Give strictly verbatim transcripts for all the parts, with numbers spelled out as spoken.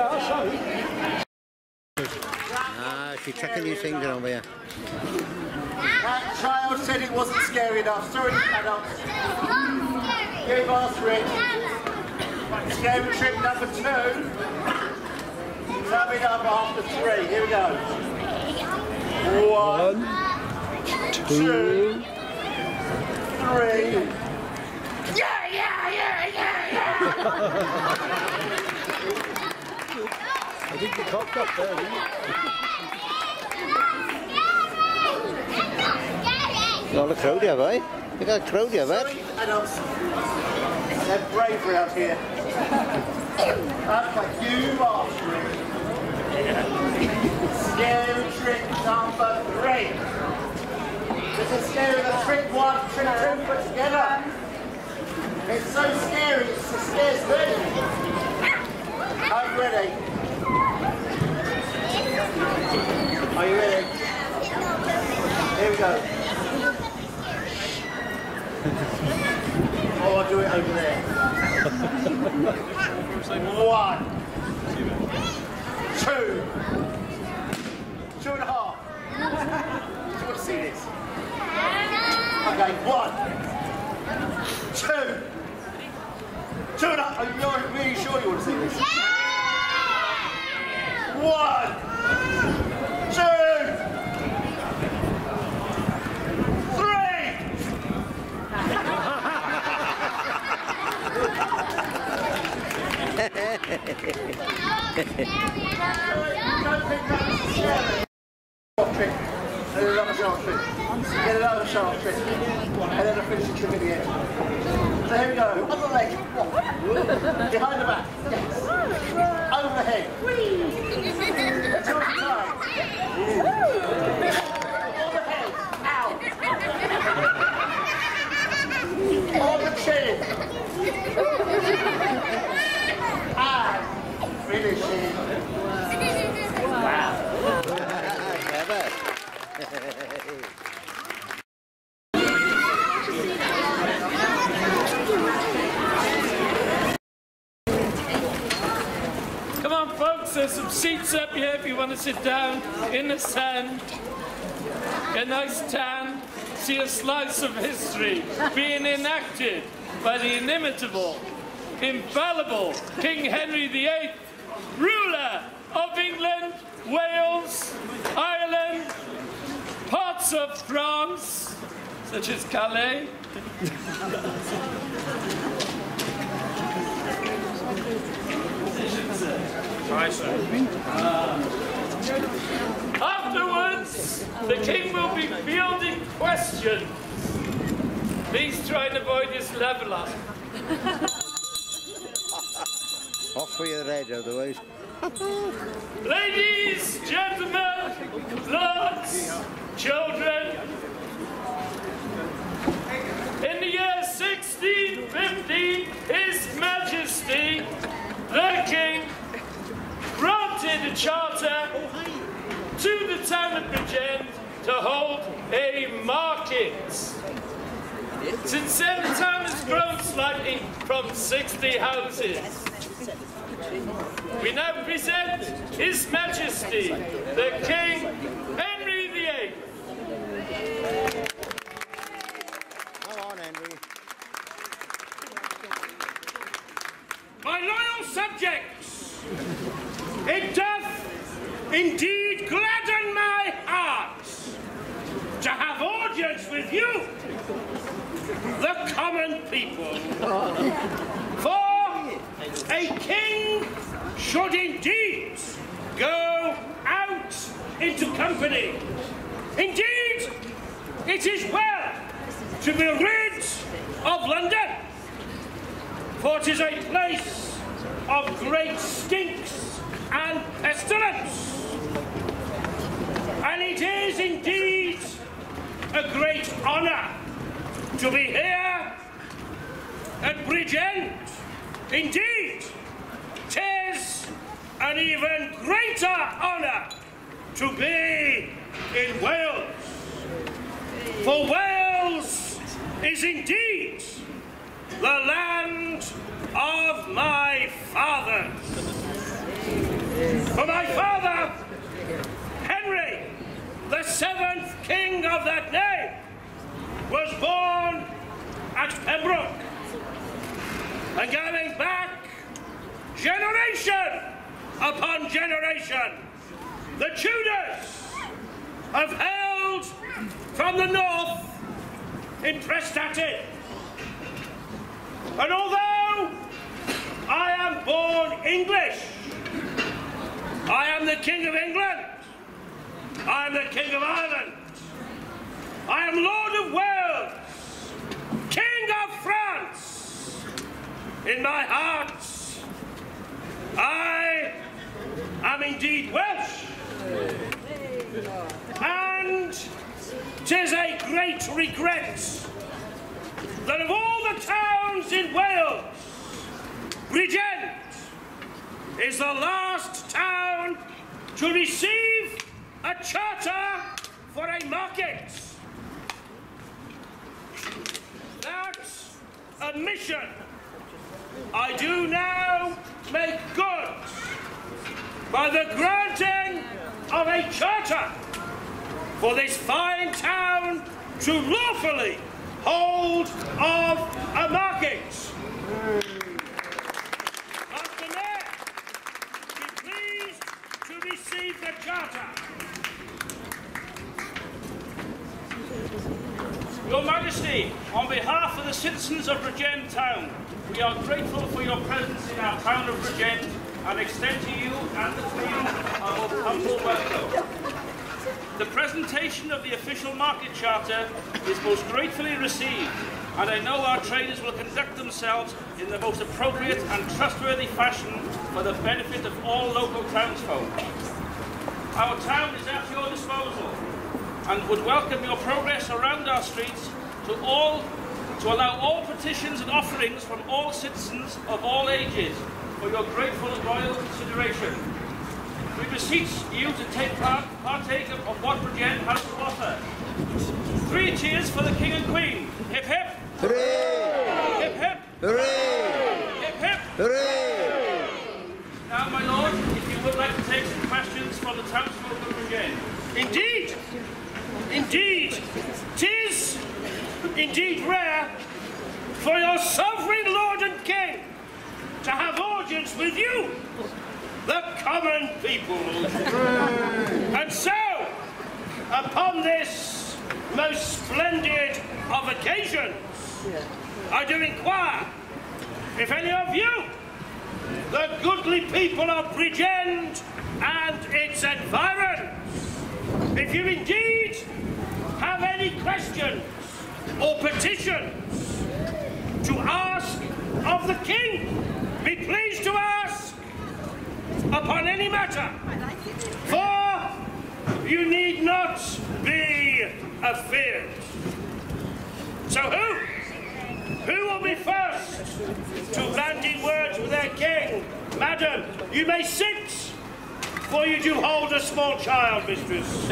Ah, she's checking these things over here. That child said it wasn't scary enough. Sorry, adults. Give us Rich. Scary trick number two. Coming up after three. Here we go. One, two, two three. Yeah, yeah, yeah, yeah, yeah. I think you cocked up there, didn't you? Not a crowd here, boy. You got a crowd here, bud. Adults. They're bravery out here. That's like you mastering. Scary trick number three. This is scary the trick one, trick two put together. It's so scary, it scares me. I'm ready. Are you ready? Here we go. Oh, I'll do it over there. One. Two. Two and a half. Do you want to see this? Okay, one. Two. Two and a half. Are you really sure you want to see this? One. Two. Three. Don't think that was scary. Trick. And then another sharp trick. Get another sharp trick. And then a finishing trick at the end. So here we go. On the leg. Behind the back. Yes. Over the head. Two at a time. On the head. Ow. On the chin. And finishing. Wow. Come on, folks, there's some seats up here if you want to sit down in the sand. Get a nice tan, see a slice of history being enacted by the inimitable, infallible King Henry the eighth, ruler of England, Wales, Ireland, parts of France, such as Calais. uh, afterwards, the king will be fielding questions. Please try and avoid this level up. Off with your head, otherwise. Ladies, gentlemen, lords, children, in the year sixteen fifteen, His Majesty, the King, granted a charter to the town of Bridgend to hold a market. Since then, the town has grown slightly from sixty houses. We now present His Majesty, the King Henry the eighth. Come on, Henry. My loyal subjects, it doth indeed gladden my heart to have audience with you, the common people. For a king should indeed go out into company. Indeed, it is well to be rid of London, for it is a place of great stinks and pestilence. And it is indeed a great honour to be here at Bridgend. Indeed, 'tis an even greater honour to be in Wales. For Wales is indeed the land of my fathers. For my father, Henry, the seventh king of that name, was born at Pembroke. And going back generation upon generation, the Tudors have hailed from the north in Prestatyn. And although I am born English, I am the King of England, I am the King of Ireland, I am Lord of Wales, King of France. In my heart, I am indeed Welsh. And 'tis a great regret that of all the towns in Wales, Bridgend is the last town to receive a charter for a market. That's a mission I do now make good by the granting of a charter for this fine town to lawfully hold of a market. Master Mayor, be pleased to receive the charter. Your Majesty, on behalf of the citizens of Bridgend town, we are grateful for your presence in our town of Bridgend and extend to you and the Queen our most humble welcome. The presentation of the official market charter is most gratefully received, and I know our traders will conduct themselves in the most appropriate and trustworthy fashion for the benefit of all local townsfolk. Our town is at your disposal and would welcome your progress around our streets to all to allow all petitions and offerings from all citizens of all ages for your grateful and royal consideration. We beseech you to take part, partake of, of what Bridgend has to offer. Three cheers for the King and Queen. Hip hip. Hooray! Hip hip. Hooray! Hip hip. Hooray! Now, my lord, if you would like to take some questions from the townsfolk of Bridgend. Indeed, indeed, 'tis indeed rare for your sovereign lord and king to have audience with you, the common people. And so, upon this most splendid of occasions, I do inquire if any of you, the goodly people of Bridgend and its environs, if you indeed have any questions or petitions to ask of the king, be pleased to ask upon any matter, for you need not be afeard. So who? Who will be first to bandy words with their king? Madam, you may sit, for you do hold a small child, mistress.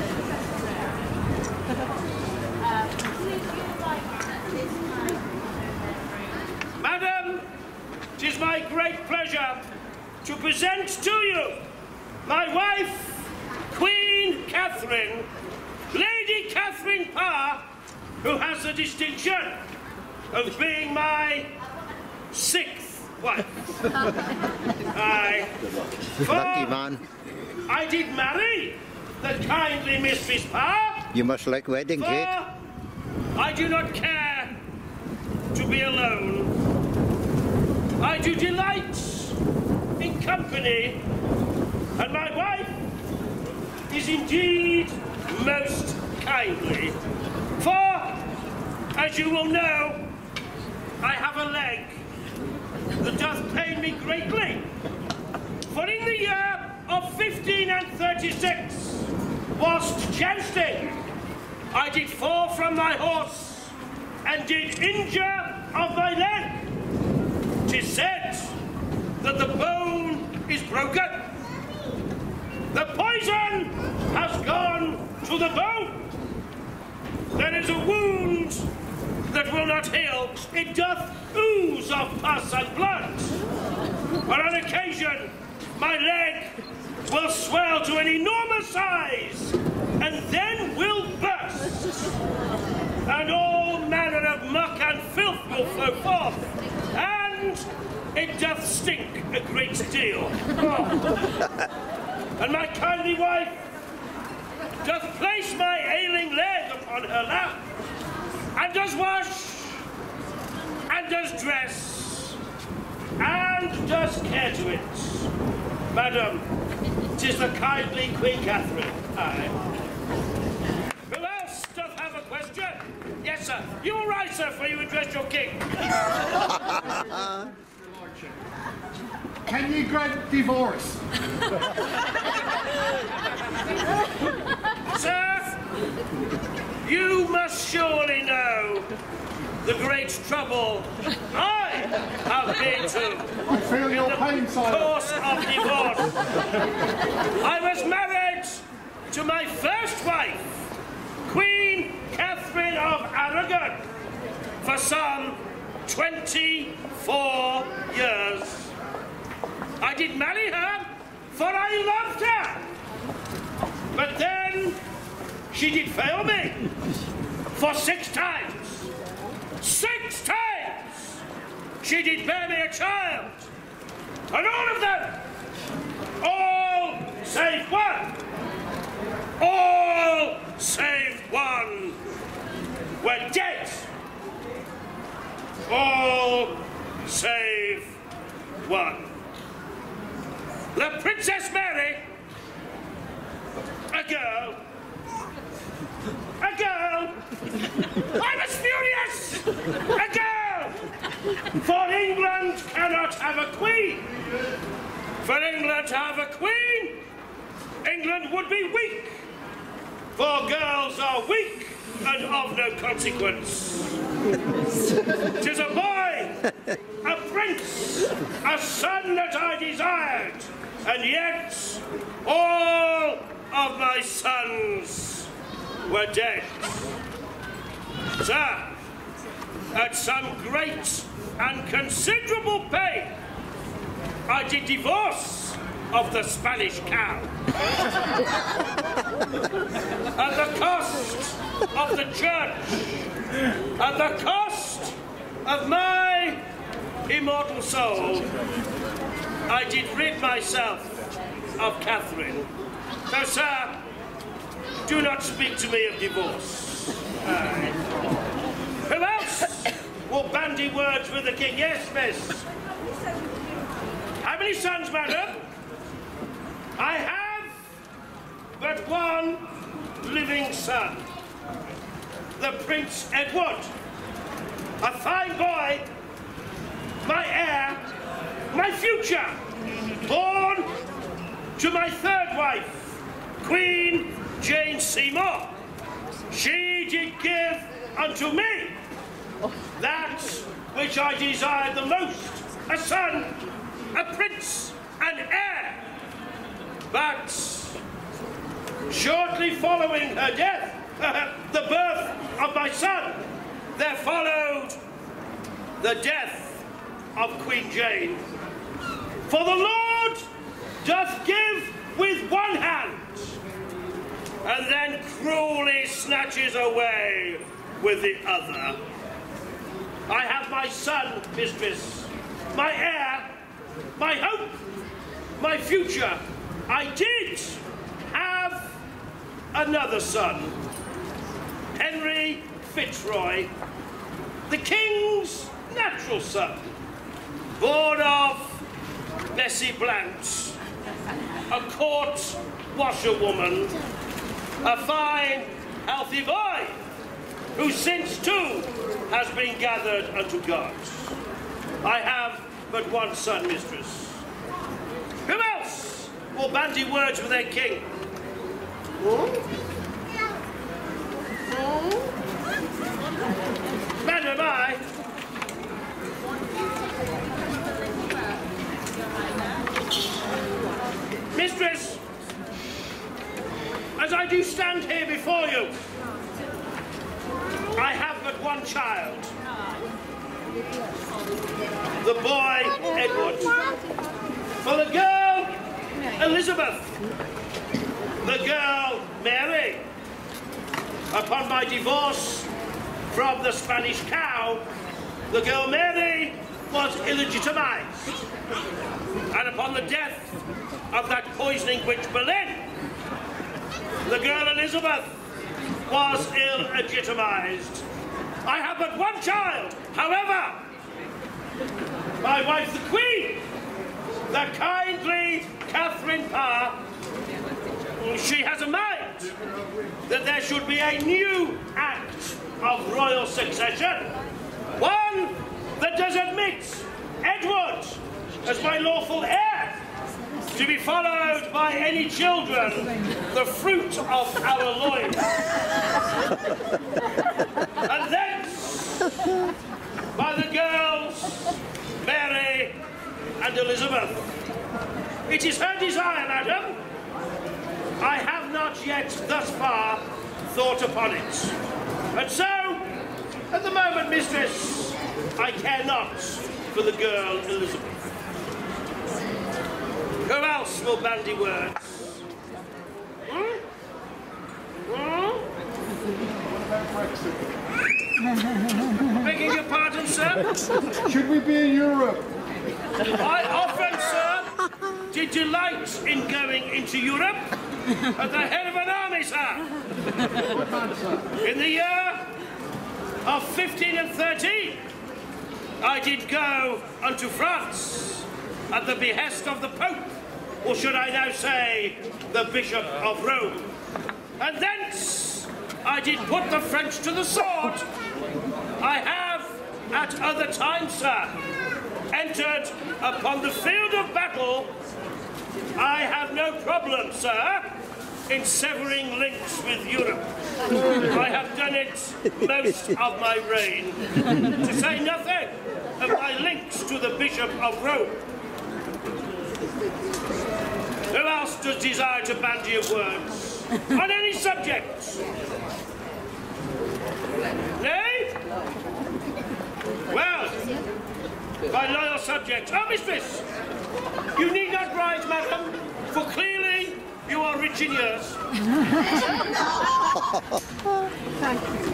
Madam, it is my great pleasure to present to you my wife, Queen Catherine, Lady Catherine Parr, who has the distinction of being my sixth wife. I, Lucky man. I did marry the kindly Mistress Parr, You must like wedding for cake. I do not care to be alone. I do delight in company, and my wife is indeed most kindly. For, as you will know, I have a leg that doth pain me greatly. For in the year of fifteen and thirty-six, whilst jousting, I did fall from my horse and did injure of my leg. 'Tis said that the bone is broken. The poison has gone to the bone. There is a wound that will not heal. It doth ooze of pus and blood. But on occasion, my leg will swell to an enormous size, and then will burst, and all manner of muck and filth will flow forth, and it doth stink a great deal. And my kindly wife doth place my ailing leg upon her lap, and does wash, and does dress, and does care to it. Madam, 'tis the kindly Queen Catherine. Aye. Who else doth have a question? Yes, sir. You will rise, sir, for you address your king. Can you grant divorce? Sir, you must surely know the great trouble I have been to I feel your pain, sire. course of divorce. I was married to my first wife, Queen Catherine of Aragon, for some twenty-four years. I did marry her, for I loved her. But then she did fail me for six times. Six times she did bear me a child. And all of them, all save one, all save one, were dead. All save one. The Princess Mary, a girl, a girl, I was furious, a girl, for England cannot have a queen. For England to have a queen, England would be weak, for girls are weak and of no consequence. 'Tis a boy, a prince, a son that I desired, and yet all of my sons were dead. Sir, at some great and considerable pain, I did divorce of the Spanish cow. At the cost of the church, at the cost of my immortal soul, I did rid myself of Catherine. So, sir, do not speak to me of divorce. Aye. Who else will bandy words with the king? Yes, miss. How many sons, madam? I have but one living son, the Prince Edward, a fine boy, my heir, my future, born to my third wife, Queen Jane Seymour. She did give unto me that which I desired the most, a son, a prince, an heir. But shortly following her death, the birth of my son, there followed the death of Queen Jane. For the Lord doth give with one hand, and then cruelly snatches away with the other. I have my son, mistress, my heir, my hope, my future. I did have another son, Henry Fitzroy, the king's natural son, born of Bessie Blount, a court washerwoman, a fine, healthy boy, who since too has been gathered unto God. I have but one son, mistress. Who else will bandy words with their king? Madam, I. Mistress, as I do stand here before you, I have but one child, the boy Edward. For the girl Elizabeth, the girl Mary. Upon my divorce from the Spanish cow, the girl Mary was illegitimized. And upon the death of that poisoning witch Boleyn, the girl Elizabeth was illegitimized. I have but one child, however, my wife the Queen, the kindly Catherine Parr. She has a mind that there should be a new act of royal succession, one that does admit Edward as my lawful heir, to be followed by any children, the fruit of our loins. And thence, by the girls, Mary and Elizabeth. It is her desire, madam. I have not yet thus far thought upon it. And so, at the moment, mistress, I care not for the girl Elizabeth. Who else will bandy words? Hmm? Hmm? Begging your pardon, sir? Should we be in Europe? I often, sir, did delight in going into Europe at the head of an army, sir. In the year of fifteen and thirteen, I did go unto France at the behest of the Pope, or should I now say, the Bishop of Rome. And thence I did put the French to the sword. I have, at other times, sir, entered upon the field of battle. I have no problem, sir, in severing links with Europe. I have done it most of my reign, to say nothing of my links to the Bishop of Rome. Who else does desire to bandy of words on any subject? Nay? Well, my loyal subjects. Oh, mistress, you need not rise, madam, for clearly you are rich in years. Thank you.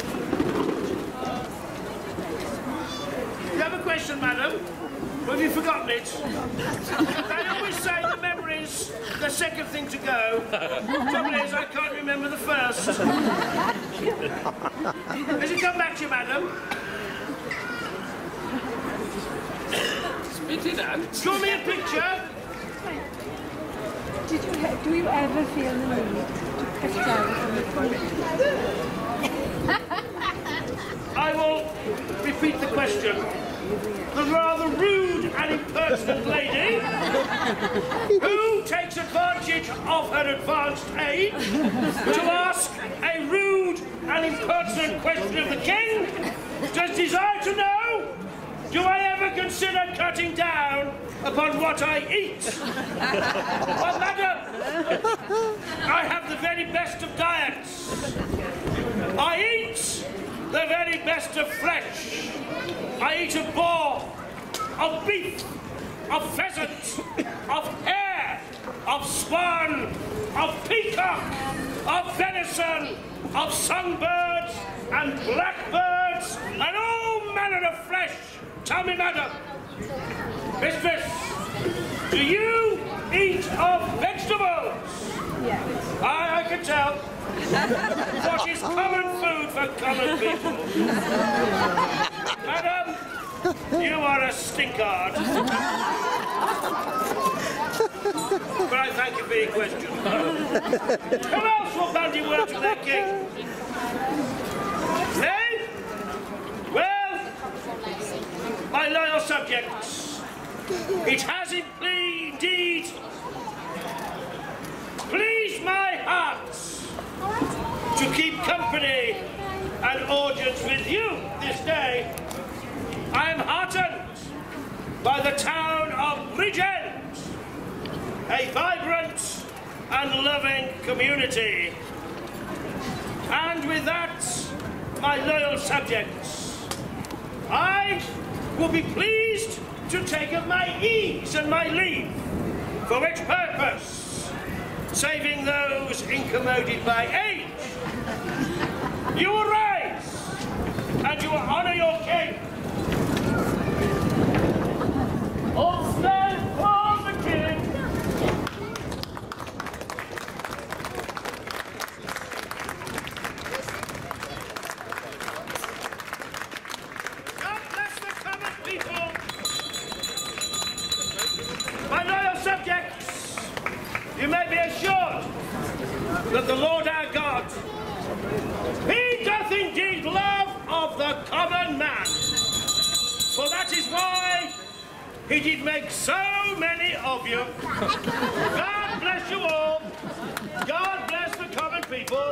You have a question, madam? Or have you forgotten it? I always say the memory's the second thing to go. Trouble is, I can't remember the first. Has it come back to you, madam? Spit it out. Draw me a picture. Did you, do you ever feel the need to put down on the phone? I will repeat the question. The rather rude and impertinent lady who takes advantage of her advanced age to ask a rude and impertinent question of the king does desire to know, do I ever consider cutting down upon what I eat? Well, madam, I have the very best of diets. I eat the very best of flesh. I eat of boar, of beef, of pheasant, of hare, of swan, of peacock, of venison, of sunbirds and blackbirds, and all manner of flesh. Tell me, madam, mistress, do you eat of vegetables? Yes. I, I can tell. What is common food for common people? Madam, you are a stinkard. But I thank you for your question. Who else will bandy words with their king? Nay? Well, my loyal subjects, it has indeed pleased my heart to keep company and audience with you this day. I am heartened by the town of Bridgend, a vibrant and loving community. And with that, my loyal subjects, I will be pleased to take of my ease and my leave. For which purpose? Saving those incommoded by age. You will rise, and you will honour your king. All stand for the king. God bless the common people. My loyal subjects, you may be assured that the Lord our God, he doth indeed love of the common man. For that is why he did make so many of you. God bless you all. God bless the common people.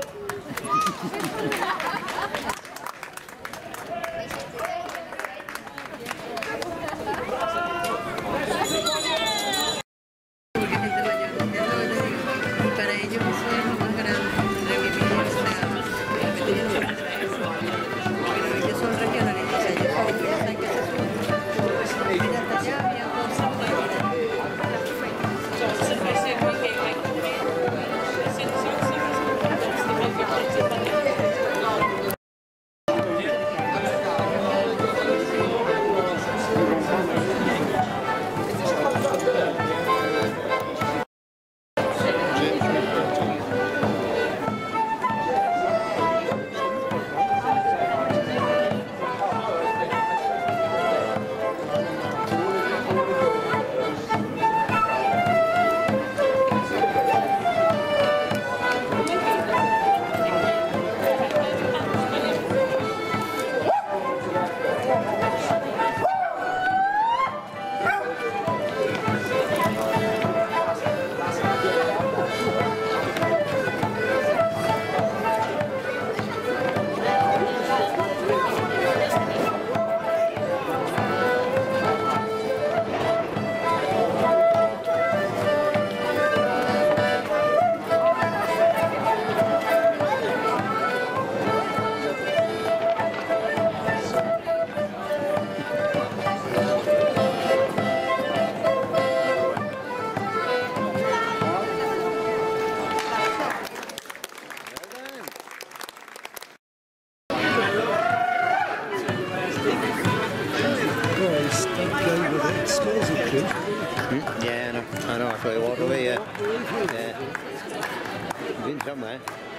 Yeah, I know. I know. I saw you walk away, yeah. Yeah. You've been somewhere.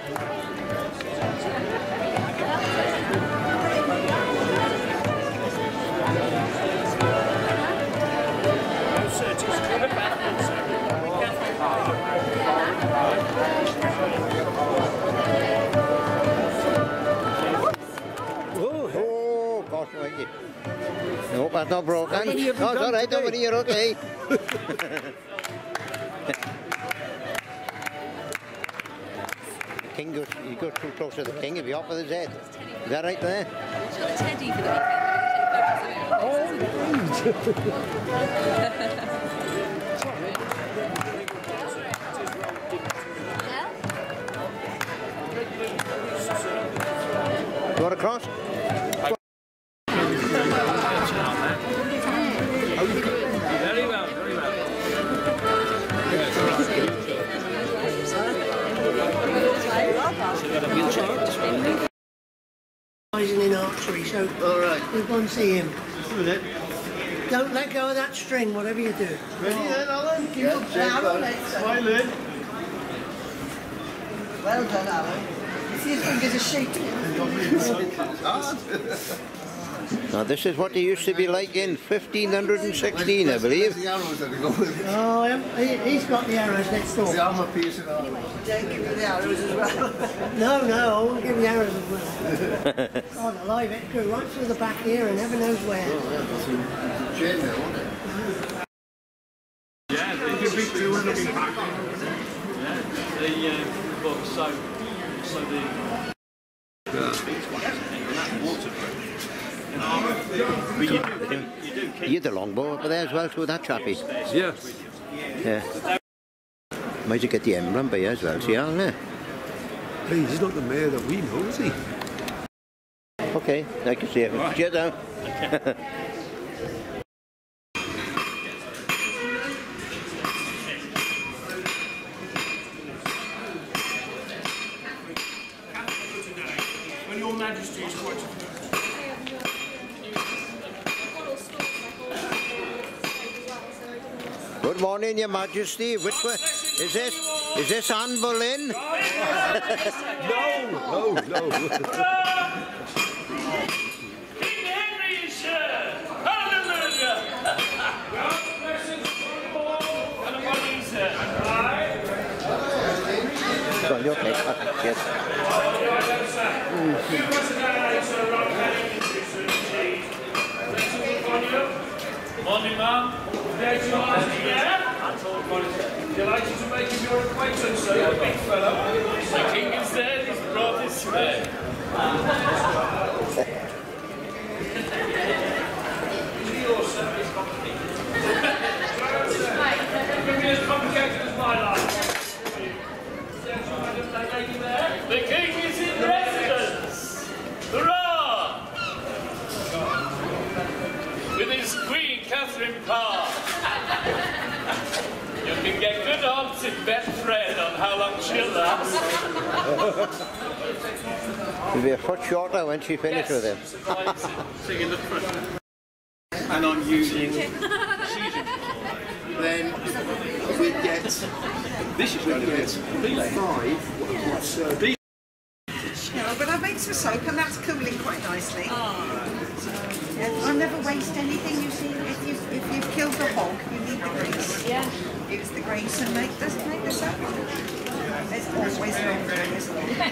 Oh, gosh, right you. I hope that's not broken. No, it's all right. Don't worry, you're okay. The king goes, you go too close to the king, he'll be off with his head. Is that right there? Shot the teddy for the weekend. You want to cross? Very well, very well. In archery, so All right. we'll go and see him. Doing it. Don't let go of that string, whatever you do. Ready then, Alan? Give up Yeah, Alan, well, let's- smile in. Well done, Alan. See his fingers are shaking. Now this is what they used to be like in fifteen sixteen, I believe. The arrows that go with it. Oh, yeah, he, he's got the arrows next door. The armour piece and all. Don't give me the arrows as well. no, no, I won't give you the arrows as well. God alive, it grew right through the back here and heaven knows where. Oh, yeah, that's a chain there, wasn't it? Yeah, they Give me two and looking back. Yeah, the uh, well, so so the it's quite and that's waterproof. But you do, you do keep. You had the longbow over there as well, so that chappy. Yeah. Yeah. Might you get the emblem by you as well, see, Alan? Hey, he's not the mayor that we know, is he? Okay, I can see it. Right. Cheers now. Good morning, Your Majesty. Which way is this? Is this Anne Boleyn? No, no, no. King Henry is here! Hallelujah! God's blessings upon you all and upon you, sir. Right? Go on, your cake. Yes. Morning, ma'am. There's your auntie there. Delighted to make your acquaintance, sir, you big fellow. The king is there, he's brought his way. As complicated as my life. The king is in residence. Hurrah! With his queen, Catherine Parr. You can get good odds in Betfred on how long she'll last. It'll be a foot shorter when she finishes with him. So you look for and I'm using then we get this is going to get five what's uh, these. No, but I made some soap and that's cooling quite nicely. Yeah, I never waste anything, you see. If you've, if you've killed the hog, you need the grease. Yeah. Use the grease and make this, make the soap. There's always laundry, isn't there?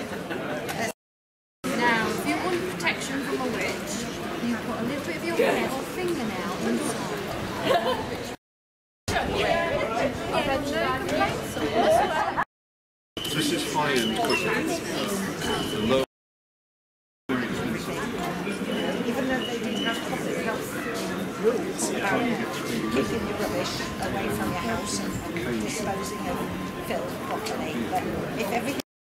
Now, if you want protection from a witch, you put a little bit of your hair or fingernail inside. This is high-end cooking. Low. Even though they didn't have proper enough rules about keeping your rubbish away from your house and disposing of filth properly, but if everything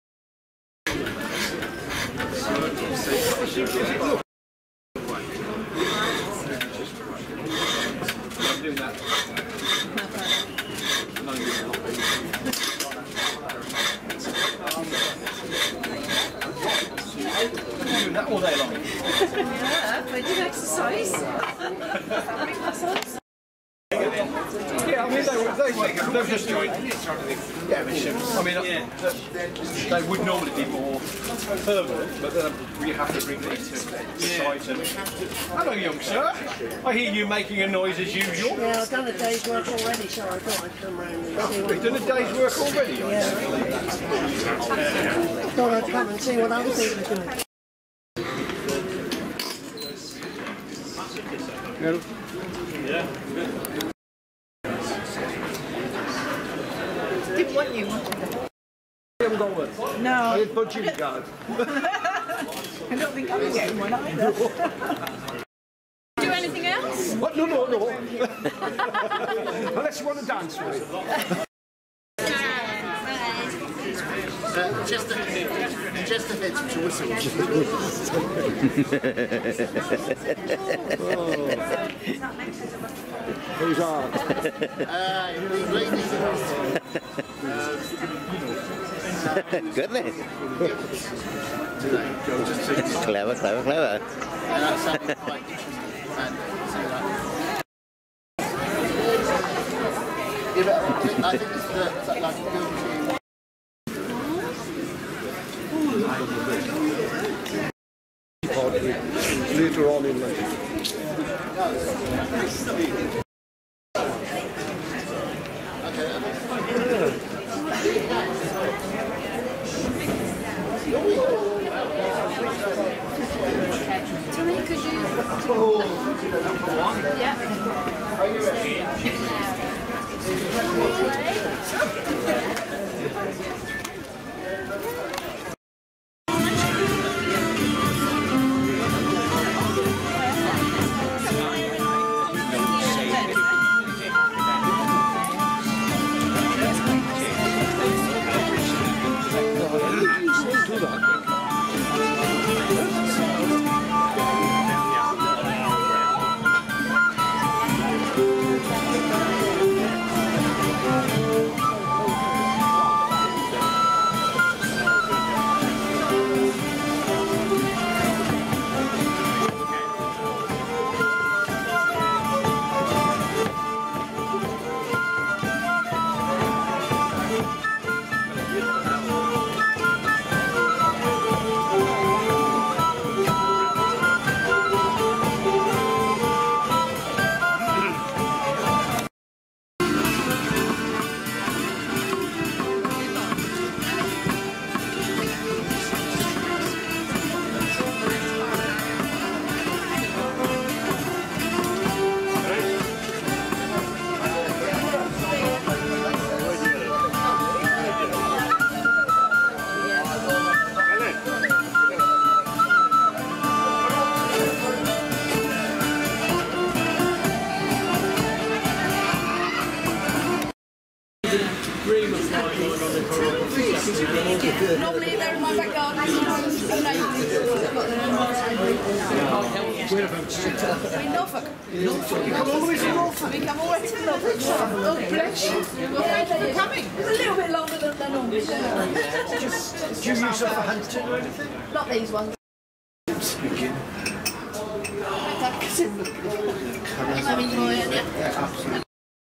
I'm doing that. No, you're not. You're doing that all day long. yeah, I do exercise. Yeah, I mean, they, they, they were just doing. Yeah, they should. I mean, yeah. they, they would normally be more permanent, but then we have to bring these to site. And hello, young sir. I hear you making a noise as usual. Yeah, I've done a day's work already, so I thought I'd come round and see Oh, what... you've done a day's work already? Yeah. Thought I'd come and see what other people are doing. Yeah. Didn't want you. You haven't got one? No. I had budget card. I don't think I'm getting one either. Do anything else? What? No, no, no. Unless you want to dance with it. Uh, just a just a bit to whistle. Who's on? Uh, ladies Goodness. Clever, clever, clever. that's something quite interesting. Yeah, but I think it's the, it's like going to Later on in life. Tommy, could you... Yeah. Are you ready? Normally they're in my back garden. Whereabouts? We're in Norfolk. Norfolk. You come all the way to Norfolk? We come all the way to Norfolk. Oh, bless you. Well, thank you for coming. It's a little bit longer than they normally do. Just, do you use them for hunting or anything? Not these ones. I'm enjoying it.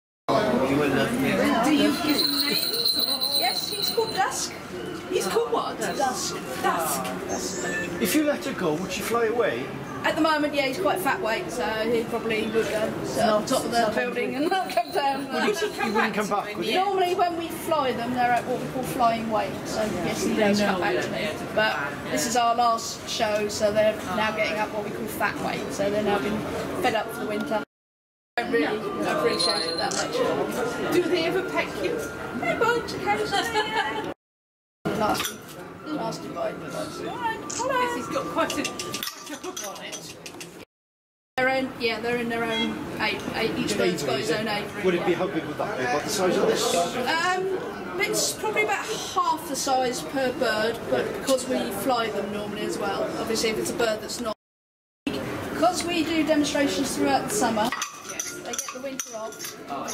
Do you give him names? Yes, he's called Dusk. He's called what? Dusk. Dusk. If you let her go, would she fly away? At the moment, yeah, he's quite fat weight, so he probably would go to on top of the building and not come down. Would he, he wouldn't come back, would he? Normally, when we fly them, they're at what we call flying weight, so yes, he does come back to me. But this is our last show, so they're now getting up what we call fat weight, so they're now been fed up for the winter. I don't really appreciate it that much. Do they ever peck you? They bite occasionally, yeah. Nasty, nasty bite. Alright, hello. Yes, he's got quite a, quite a hook on it. Their own, yeah, they're in their own aviary. Each bird's got his own aviary. Would it be, yeah. how big would that be? What the size of this? Um, it's probably about half the size per bird, but because we fly them normally as well. Obviously, if it's a bird that's not, because we do demonstrations throughout the summer, they get the winter off.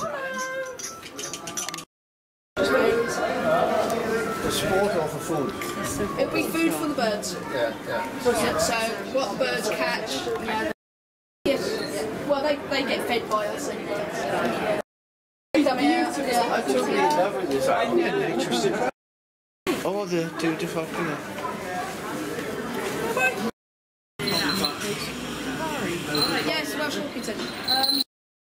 For sport or for food? It'll be food for the birds. Yeah, yeah. Yeah, so what the birds catch, you know, yes, well they, they get fed by us anyway. So. Coming out, yeah. I totally love this. I'm interested. Oh, the two to five. Yes, Welsh Orpington. Um,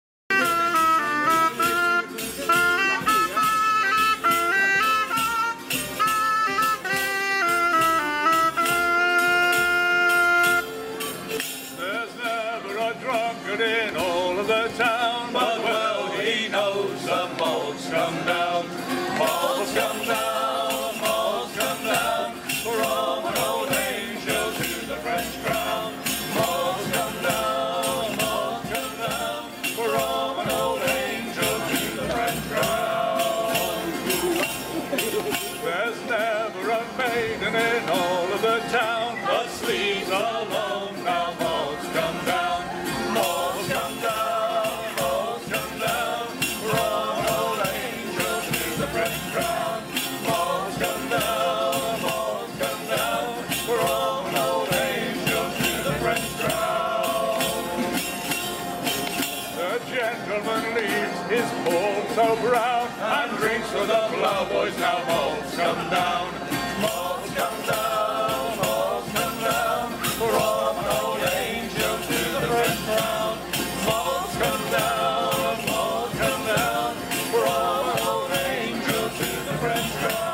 There's never a drunkard in all of the town, but well he knows the malts come down. Malts come down, malts come down, from an old angel to the French crown. Malts come down, malts come down, from an old angel to the French crown. There's never a maiden in all of the town, but sleeps alone now. Malts come down, malts come down, malts come down, from an old angel to the French crown. Malts come down, malts come down, from an old angel to the French crown. The gentleman leaves his port so brown and drinks with the ploughboys. Now malts come down, malts come down, malts come down, from an old angel to the French crown. Malts come down, malts come down, from an old angel to the French crown.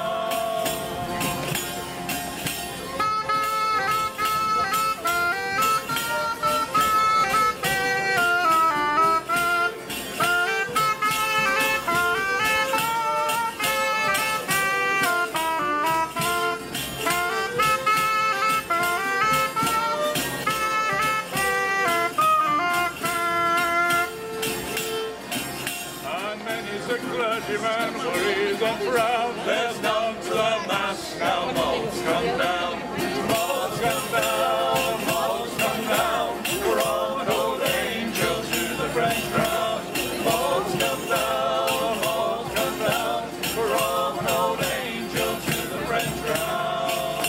And many's the clergyman worries and frowns. There's none to the mass now. Malts come down, malts come down, malts come down, from an old angel to the French crown. Malts come down, malts come down, from an old angel to the French crown.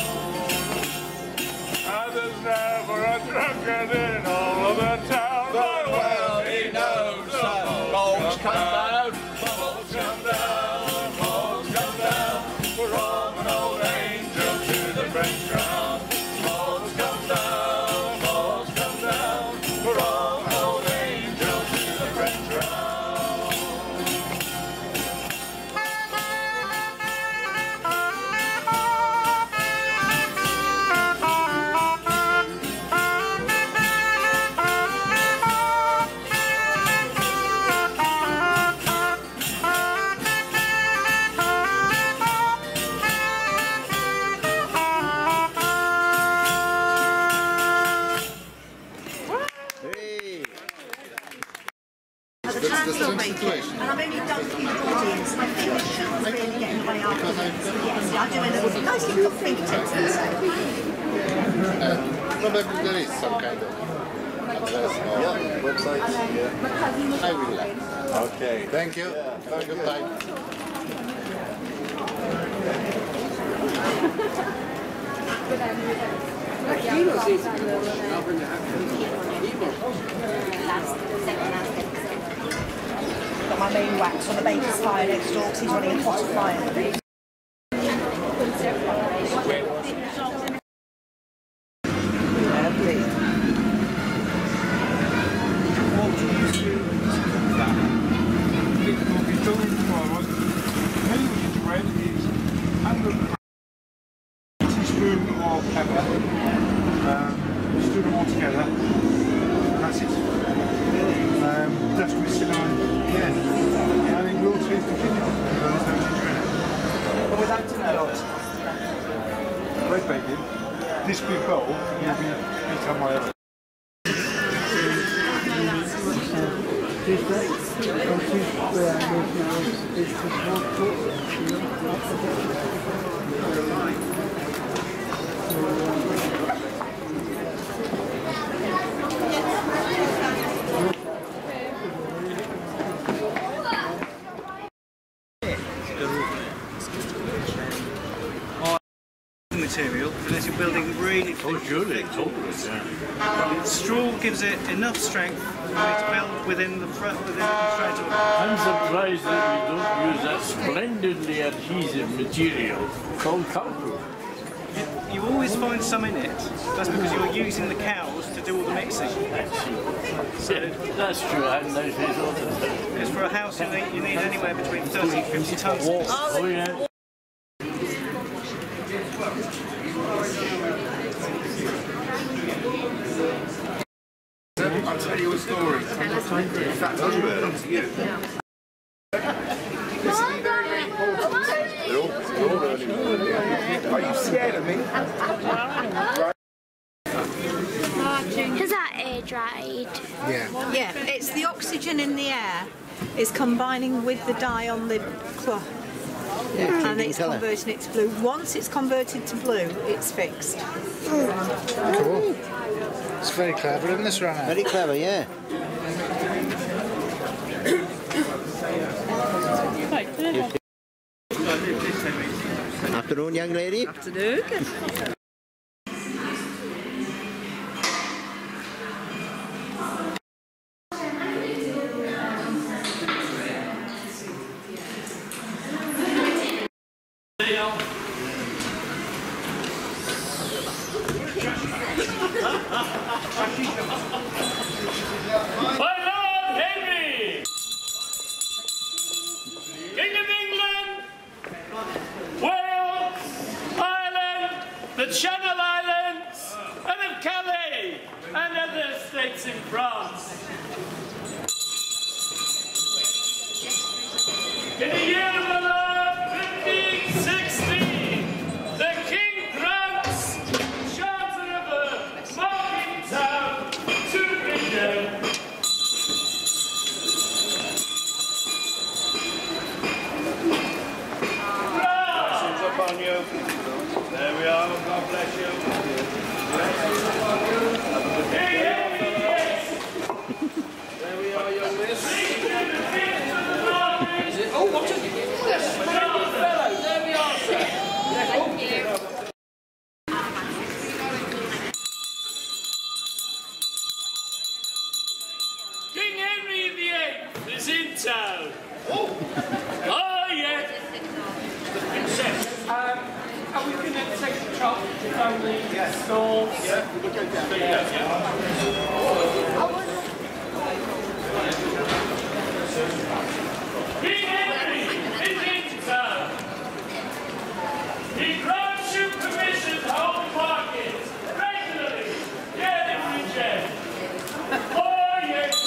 And there's never a drunkard in all of the town, but well he knows that malts come down, malts come down, malts come down, Yes, I do a little nice little fingertips inside. Probably there is some kind of address or yeah, website. Yeah. I will like. Okay, thank you. Have a good time. Got my main wax on the baker's fire next door because he's running a pot of fire. Teaspoon of pepper, um, stir them all together, and that's it. Um, that's with cinnamon, yeah, and it will taste the ginger, there's no ginger in it. But without tonight. Red bacon, this big bowl will be each on my oven. Material unless you're building really oh surely it's always yeah. Straw gives it enough strength for you to build within the front within the front of I'm surprised that we don't use that splendidly adhesive material called cardboard. you, you always find some in it. That's because you're using the cows to do all the mixing. So that's true, I hadn't noticed all of that. Because for a house you need, you need anywhere between thirty and fifty tons. Oh yeah. I'll tell you a story. In fact, I'll come to you. Are you scared of me? Is that air dried? Yeah. Yeah, it's the oxygen in the air is combining with the dye on the cloth. Yeah, and it's colour. Converting it to blue. Once it's converted to blue, it's fixed. Cool. It's very clever, isn't this, Rana? Very clever, yeah. Afternoon, young lady. Afternoon. My Lord Henry, King of England, Wales, Ireland, the Channel Islands, and of Calais, and other states in France. In the year of the Lord fifteen sixteen, the King grants Charter of a market town to Bridgend. Blessings upon you. There we are. God bless you. Blessings upon you. There we are, young miss. Is it? Oh, what a splendid fellow. There we are, sir. Thank you. King Henry the eighth is in town. Oh, oh yeah. The princess. Um, are we going to take the chop from the yes. stalls? Yeah, we'll go down. Yeah, King Henry is in town. He grants you permission to hold markets regularly here in Bridgend. Oh yes.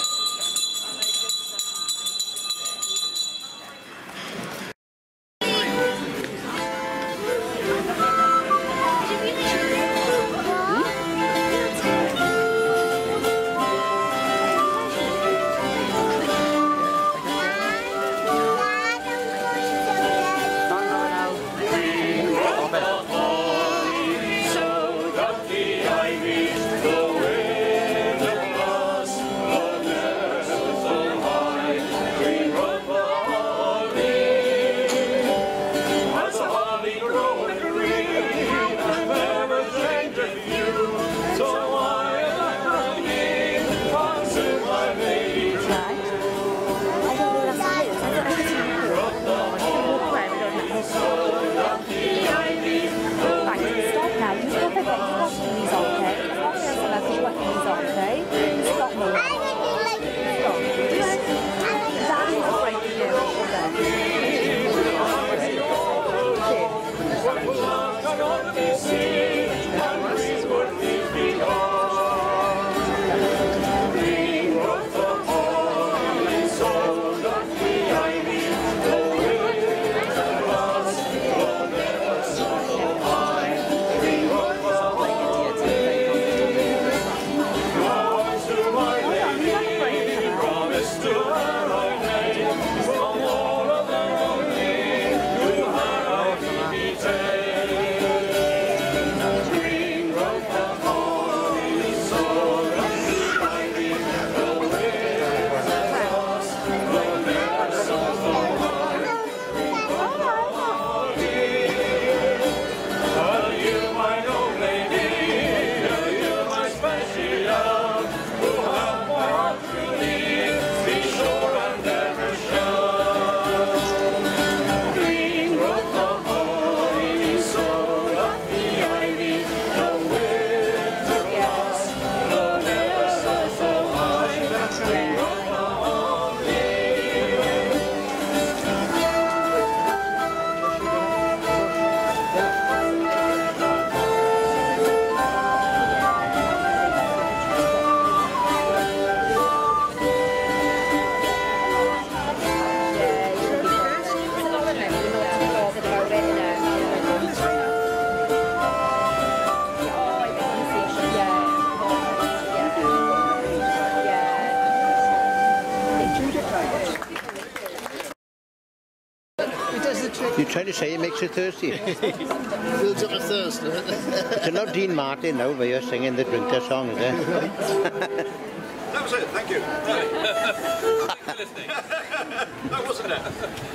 trying to say it makes you thirsty. Builds up a thirst. It's not Dean Martin now where you're singing the drinker song, is it? That was it, thank you. Thanks for listening. That wasn't it.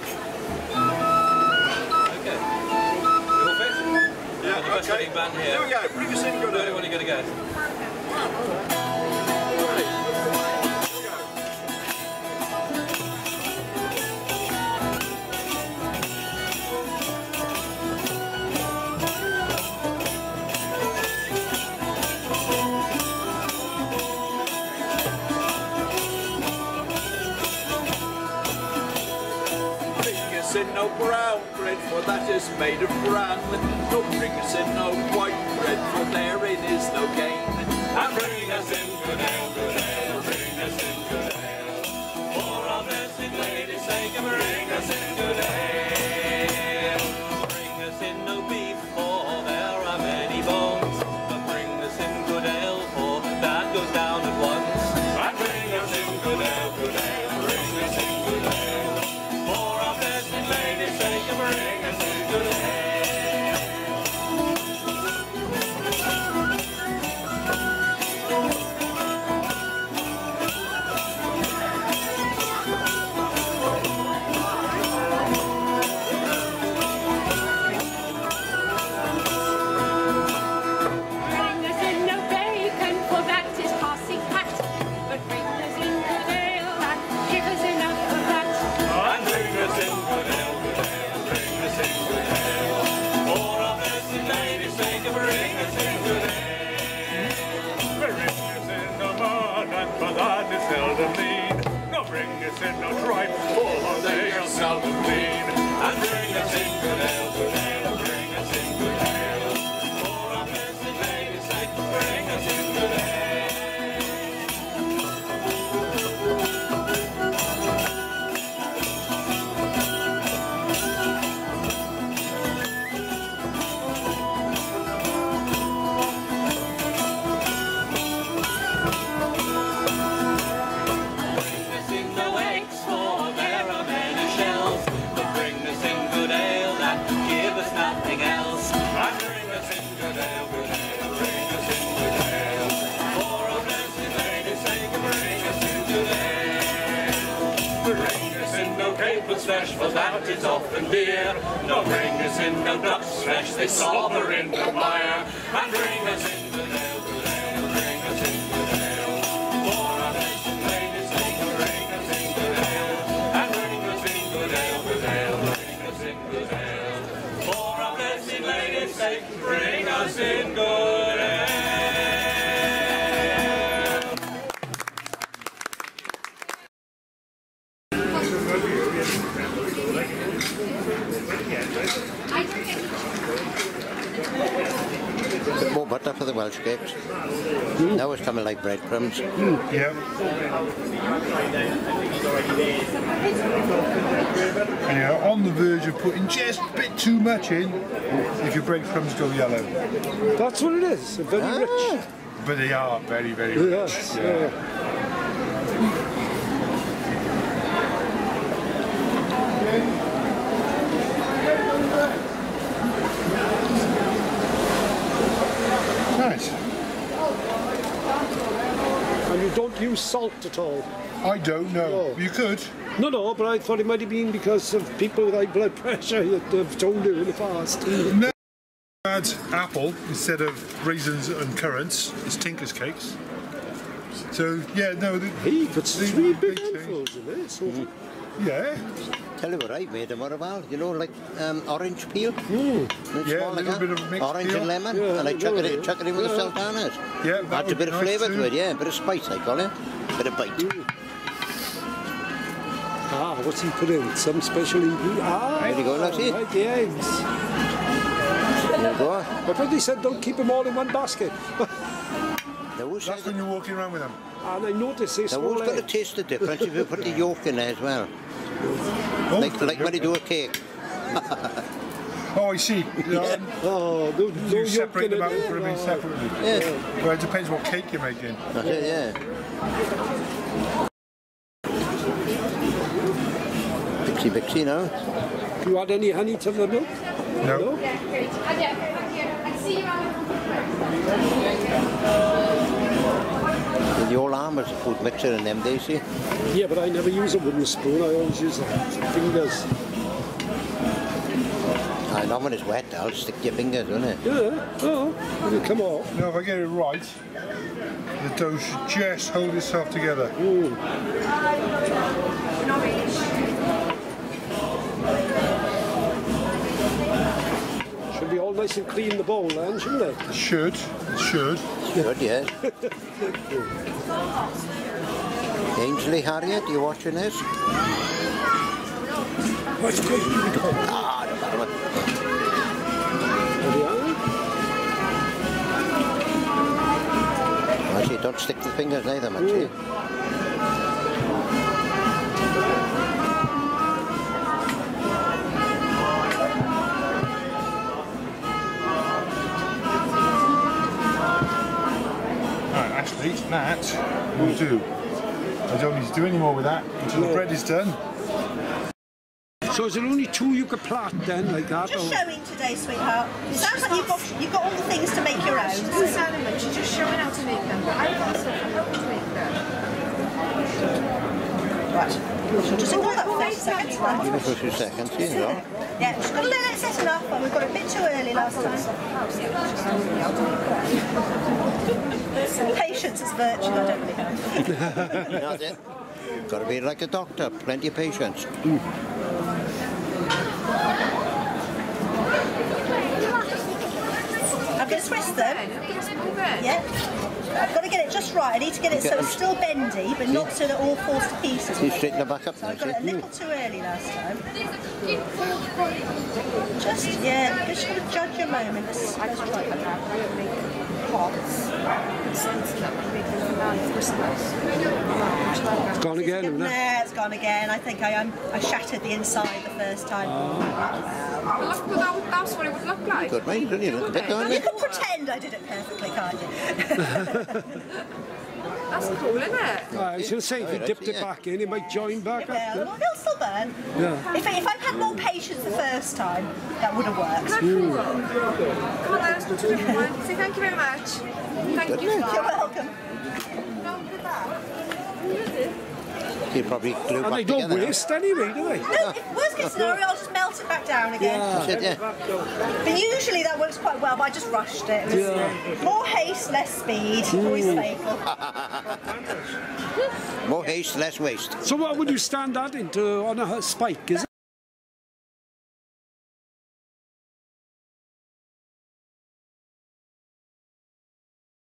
Okay. You all fit? Yeah, okay. Band here. Here we go, bring us in, good. Where are you going to go? In no brown bread, for that is made of bran. Don't bring us in no white bread, for therein is no gain. And bring us in good ale, good ale, bring us in good ale. For our blessed Lady's sake, and bring us in good ale. Bring us in no beef, for there are many bones. But bring us in good ale, for that goes down at once. And bring us in good ale, good ale, bring us in good ale. For our blessed Lady's sake, and bring us in good ale. Bring us in no tripe, for they are seldom clean. And bring us in good ale, good ale, bring us in good ale. For our blessed Lady's sake, bring us in good ale. Flesh, for that is often dear. No, bring us in no duck's flesh, they slobber in the mire. And bring us in good ale, good ale, bring us in good ale. For our blessed Lady's sake, bring us in good ale. And bring us in good ale, good ale, bring us in good ale. For our blessed Lady's sake, bring us in good ale. Bit more butter for the Welsh cakes. Mm. Now it's coming like breadcrumbs. Mm. Yeah. And you're on the verge of putting just a bit too much in if your breadcrumbs go yellow. That's what it is. They're very ah. rich. But they are very, very rich. Yes. Yeah. Yeah. Nice. And you don't use salt at all? I don't know. No. You could. No, no, but I thought it might have been because of people with high blood pressure that have told you in the past. No. Add apple instead of raisins and currants. It's Tinker's cakes. So, yeah, no. The, he puts the, three big handfuls in it. So mm. Yeah. Tell you what I made them a while. You know, like um, orange peel. Mm. Yeah, a little like bit of mixed orange peel. and lemon, Yeah, and I chuck it, it. chuck it in with yeah. the sultanas. Yeah, that adds a bit of nice flavour too. to it. Yeah, a bit of spice, I call it. Bit of bite. Mm. Ah, what's he put in? Some special ingredient? Ah, there you go, Lucy. Right, the eggs. There you go. I thought they said don't keep them all in one basket. That's when you're walking around with them. And I noticed this. They're always going to taste the difference if you put the yolk in there as well. Oh, like like when you do a cake. Oh, I see. Yeah. Oh, no, no you separate them out it, for them no. separately. Yeah. Well, it depends what cake you're making. That's it, yeah. Bixie Bixie now. You add any honey to the milk? No. Yeah, great. And yeah, thank you. And see you around. The old armor's a food mixer in them days, see? Yeah, but I never use a wooden spoon, I always use the fingers. I know when it's wet, I'll stick your fingers, won't it? Yeah, oh, it'll come off. Now if I get it right, the dough should just hold itself together. Ooh. Should be all nice and clean the bowl then, shouldn't it? It should, it should. Should, yes. Ainsley, Harriet, you watching this? What's good? Ah, the bottom. Actually, don't stick the fingers either, man. See? Right, actually, that will do. I don't need to do any more with that until the bread is done. So is there only two you could plat then, like that? Just or? showing today, sweetheart. It sounds like you've got you've got all the things to make your own. She's adamant, she's just showing how to make them, but I've got stuff to help to make them. Right. Just ignore that for thirty seconds. Give it for a few seconds, you know. Yeah, just got to let it set enough, but we got it a bit too early last time. Patience is virtue, I don't really know. That's it. Got to be like a doctor, plenty of patience. I'm going to twist them. Yeah. I've got to get it just right. I need to get it so it's still bendy, but not so that it all falls to pieces. You straighten it back up So now, I got it a see? little too early last time. Just, yeah, just got to judge your moment. Let's, let's try it. It's gone again, isn't it? Nah, it's gone again. I think I um, I shattered the inside the first time. Well, look, that, that's what it would look like. Good, mate, brilliant. Look a bit, don't You you? can pretend I did it perfectly, can't you? That's cool, isn't it? I was going to say, if you dipped it back in, it might join back Yeah, up. well, they'll still burn. Yeah. If, if I'd had more patience the first time, that would have worked. Can I pull up? Come on, let's go to a different one. Say thank you very much. Thank you. You're welcome. You probably glue And back they don't together. waste anyway, do they? No, if worst case scenario, I'll just melt it back down again. That's it, yeah. But usually that works quite well, but I just rushed it. It was, Yeah. More haste, less speed. Always fatal. More haste, less waste. So what would you stand that into on a spike, is it?